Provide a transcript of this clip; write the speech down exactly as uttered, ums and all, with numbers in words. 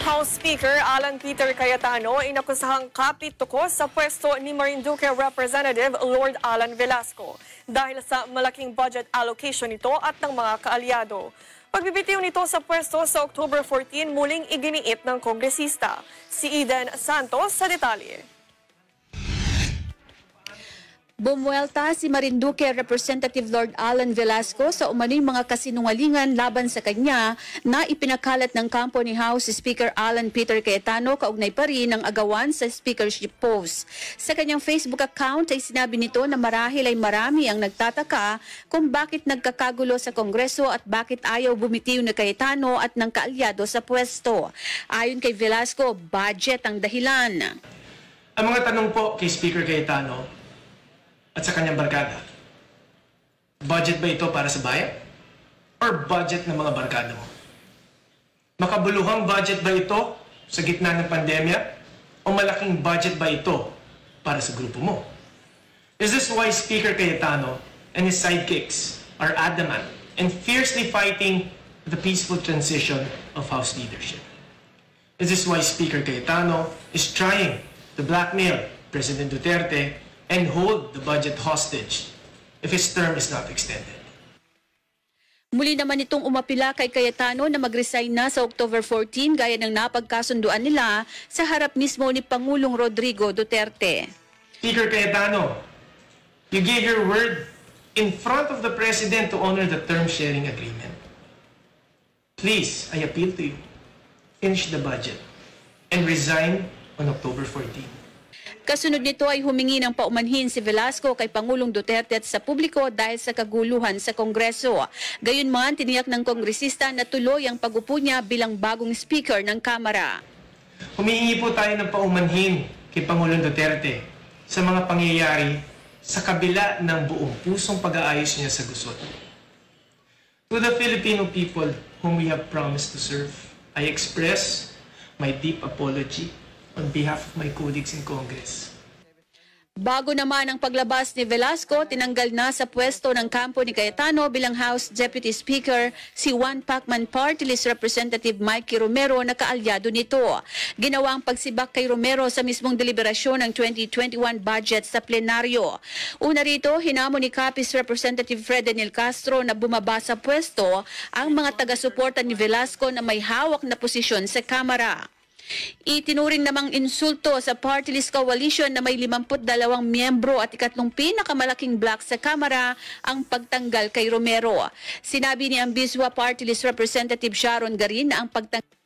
House Speaker Alan Peter Cayetano inakusahang kapit-tuko sa pwesto ni Marinduque Representative Lord Alan Velasco dahil sa malaking budget allocation nito at ng mga kaalyado. Pagbibitiw nito sa pwesto sa October fourteen, muling iginiit ng kongresista. Si Eden Santos sa detalye. Bumuelta si Marinduque Representative Lord Alan Velasco sa umaning mga kasinungalingan laban sa kanya na ipinakalat ng kampo ni House Speaker Alan Peter Cayetano kaugnay pa rin ng agawan sa speakership post. Sa kanyang Facebook account ay sinabi nito na marahil ay marami ang nagtataka kung bakit nagkakagulo sa Kongreso at bakit ayaw bumitiw ni Cayetano at ng kaalyado sa pwesto. Ayon kay Velasco, budget ang dahilan. Ang mga tanong po kay Speaker Cayetano at sa kanyang barkada, budget ba ito para sa bayan? Or budget ng mga barkada mo? Makabuluhang budget ba ito sa gitna ng pandemya? O malaking budget ba ito para sa grupo mo? Is this why Speaker Cayetano and his sidekicks are adamant and fiercely fighting the peaceful transition of House leadership? Is this why Speaker Cayetano is trying to blackmail President Duterte and hold the budget hostage if his term is not extended? Muli naman itong umapila kay Cayetano na mag-resign na sa October fourteen gaya ng napagkasunduan nila sa harap mismo ni Pangulong Rodrigo Duterte. Speaker Cayetano, you gave your word in front of the President to honor the term sharing agreement. Please, I appeal to you, finish the budget and resign on October fourteenth. Kasunod nito ay humingi ng paumanhin si Velasco kay Pangulong Duterte at sa publiko dahil sa kaguluhan sa Kongreso. Gayunman, tiniyak ng kongresista na tuloy ang pag-upo niya bilang bagong speaker ng Kamara. Humihingi po tayo ng paumanhin kay Pangulong Duterte sa mga pangyayari sa kabila ng buong pusong pag-aayos niya sa gusot. To the Filipino people whom we have promised to serve, I express my deep apology on behalf of my colleagues in Congress. Bago naman ang paglabas ni Velasco, tinanggal na sa pwesto ng kampo ni Cayetano bilang House Deputy Speaker si One Pacman Party List Representative Mikey Romero na kaalyado nito. Ginawang pagsibak kay Romero sa mismong deliberasyon ng twenty twenty-one budget sa plenaryo. Una rito, hinamon ni Capiz Representative Fred Daniel Castro na bumaba sa pwesto ang mga taga-suporta ni Velasco na may hawak na posisyon sa Kamara. Itinuring namang insulto sa party list coalition na may limampu't dalawang miyembro at ikatlong pinakamalaking block sa Kamara ang pagtanggal kay Romero. Sinabi ni Ambiswa Party List Representative Sharon Garin na ang pagtanggal